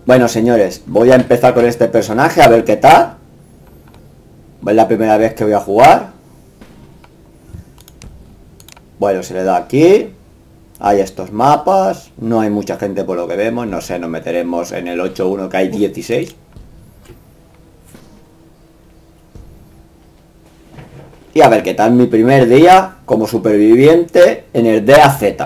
Bueno, señores, voy a empezar con este personaje a ver qué tal. Es la primera vez que voy a jugar. Bueno, se le da aquí. Hay estos mapas. No hay mucha gente por lo que vemos. No sé, nos meteremos en el 8.1 que hay 16. Y a ver qué tal mi primer día como superviviente en el DayZ.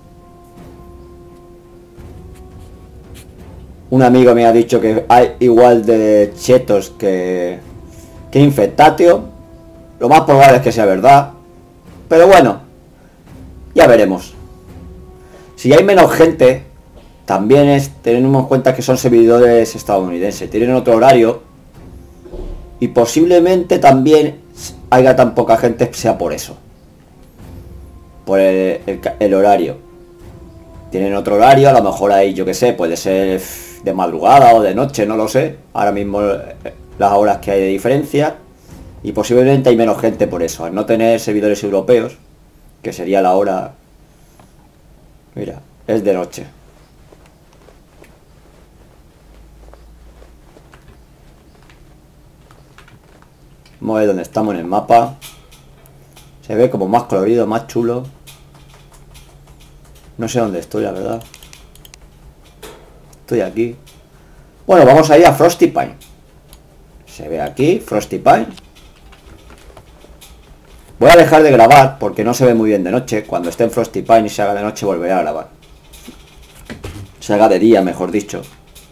Un amigo me ha dicho que hay igual de chetos que Infectatio. Lo más probable es que sea verdad. Pero bueno, ya veremos. Si hay menos gente, también tenemos en cuenta que son servidores estadounidenses. Tienen otro horario. Y posiblemente también haya tan poca gente sea por eso. Por el horario. Tienen otro horario, a lo mejor ahí, yo que sé, puede ser de madrugada o de noche, no lo sé. Ahora mismo las horas que hay de diferencia. Y posiblemente hay menos gente por eso. Al no tener servidores europeos, que sería la hora... Mira, es de noche. Vamos a ver dónde estamos en el mapa. Se ve como más colorido, más chulo. No sé dónde estoy, la verdad. Estoy aquí. Bueno, vamos a ir a Frosty Pine. Se ve aquí, Frosty Pine. Voy a dejar de grabar porque no se ve muy bien de noche. Cuando esté en Frosty Pine y se haga de noche volveré a grabar. Se haga de día, mejor dicho.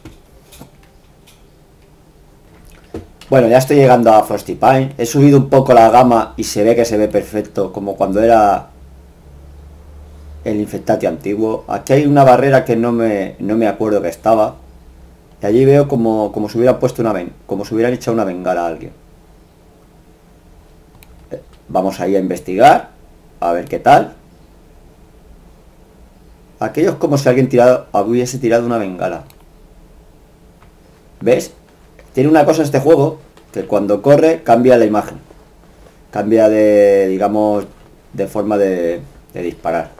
Bueno, ya estoy llegando a Frosty Pine. He subido un poco la gama y se ve perfecto, como cuando era el Infectatio antiguo. Aquí hay una barrera que no me acuerdo que estaba. Y allí veo como si hubieran puesto como si hubieran echado una bengala a alguien. Vamos ahí a investigar, a ver qué tal. Aquello es como si alguien hubiese tirado una bengala. ¿Ves? Tiene una cosa este juego, que cuando corre cambia la imagen. Cambia de, digamos, de forma de disparar.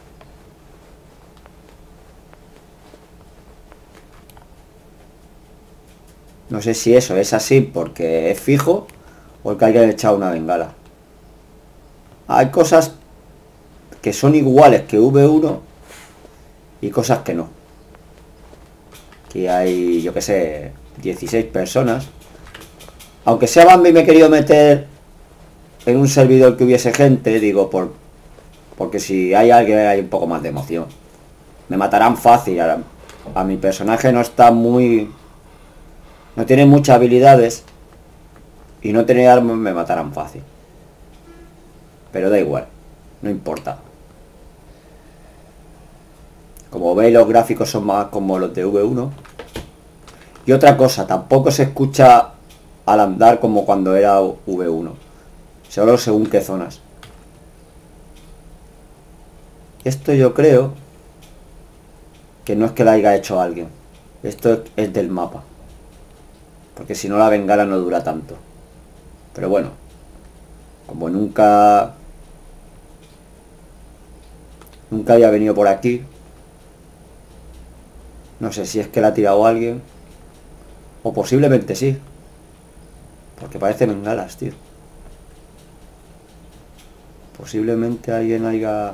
No sé si eso es así porque es fijo o que alguien ha echado una bengala. Hay cosas que son iguales que V1 y cosas que no. Aquí hay, yo que sé, 16 personas. Aunque sea Bambi, me he querido meter en un servidor que hubiese gente, digo, porque si hay alguien hay un poco más de emoción. Me matarán fácil. A mi personaje no está muy... No tiene muchas habilidades. Y no tener armas me matarán fácil. Pero da igual, no importa. Como veis, los gráficos son más como los de V1. Y otra cosa, tampoco se escucha al andar como cuando era V1. Solo según qué zonas. Esto yo creo que no es que la haya hecho alguien. Esto es del mapa. Porque si no la bengala no dura tanto. Pero bueno, como nunca había venido por aquí. No sé si es que la ha tirado alguien. O posiblemente sí. Porque parece bengalas, tío. Posiblemente alguien haya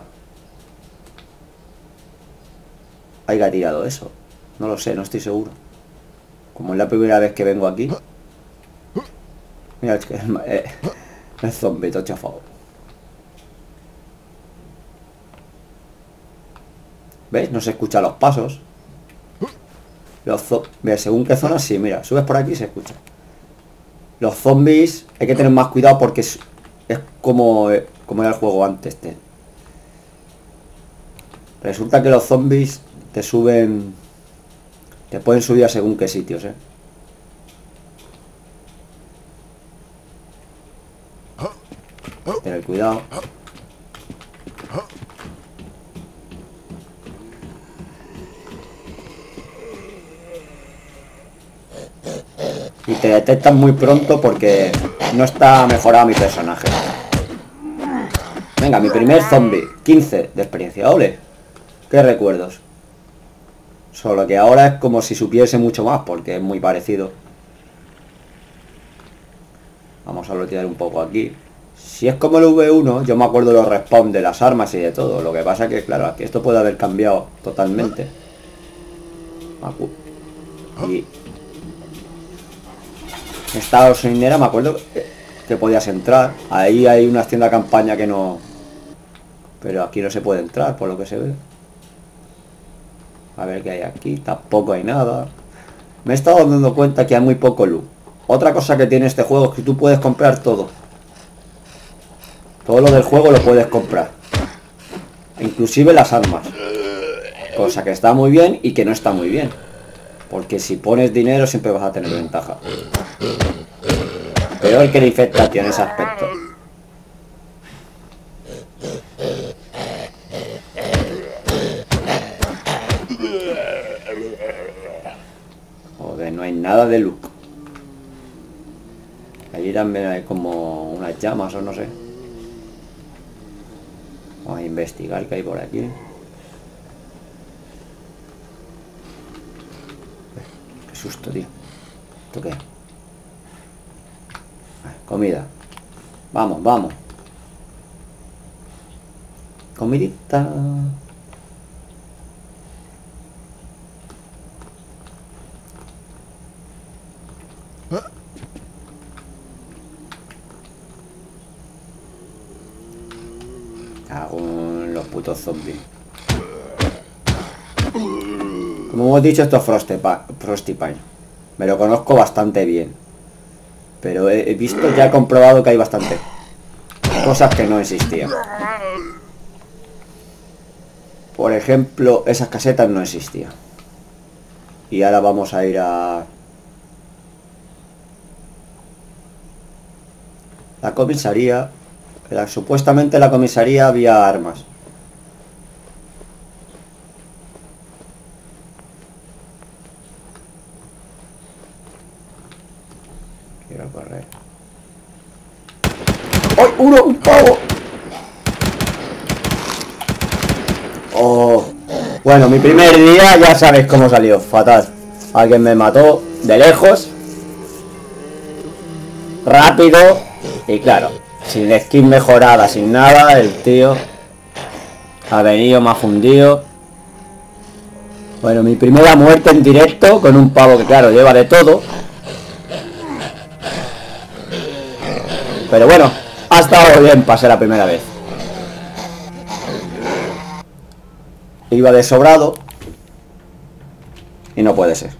tirado eso. No lo sé, no estoy seguro. Como es la primera vez que vengo aquí. Mira, es que el zombie todo chafado. ¿Veis? No se escuchan los pasos. Mira, según qué zona, sí, mira, subes por aquí y se escucha. Los zombies hay que tener más cuidado porque es como era el juego antes. Resulta que los zombies te suben... Te pueden subir a según qué sitios, Tener cuidado. Y te detectan muy pronto porque no está mejorado mi personaje. Venga, mi primer zombie. 15 de experiencia, ole. Qué recuerdos. Solo que ahora es como si supiese mucho más, porque es muy parecido. Vamos a lotear un poco aquí. Si es como el V1, yo me acuerdo de los respawn de las armas y de todo. Lo que pasa es que, claro, aquí esto puede haber cambiado totalmente. Y esta gasolinera me acuerdo que podías entrar. Ahí hay una tienda campaña que no... Pero aquí no se puede entrar, por lo que se ve. A ver qué hay aquí. Tampoco hay nada. Me he estado dando cuenta que hay muy poco loot. Otra cosa que tiene este juego es que tú puedes comprar todo. Todo lo del juego lo puedes comprar. Inclusive las armas. Cosa que está muy bien y que no está muy bien. Porque si pones dinero siempre vas a tener ventaja. Peor que la infectación en ese aspecto. Joder, no hay nada de loot. Allí también hay como unas llamas o no sé. Vamos a investigar qué hay por aquí. Qué susto, tío. ¿Esto qué? Comida. Vamos, vamos. Comidita. Cago en los putos zombies. Como hemos dicho, esto es Frostipine. Me lo conozco bastante bien. Pero he visto, ya he comprobado que hay bastante cosas que no existían. Por ejemplo, esas casetas no existían. Y ahora vamos a ir a... la comisaría. Supuestamente en la comisaría había armas. Quiero correr. ¡Oh! ¡Uno! ¡Un pavo! Oh. Bueno, mi primer día ya sabéis cómo salió. Fatal. Alguien me mató de lejos. Rápido. Y claro, sin skin mejorada, sin nada, el tío ha venido, me ha fundido. Bueno, mi primera muerte en directo con un pavo que claro, lleva de todo. Pero bueno, ha estado bien para ser la primera vez. Iba de sobrado. Y no puede ser.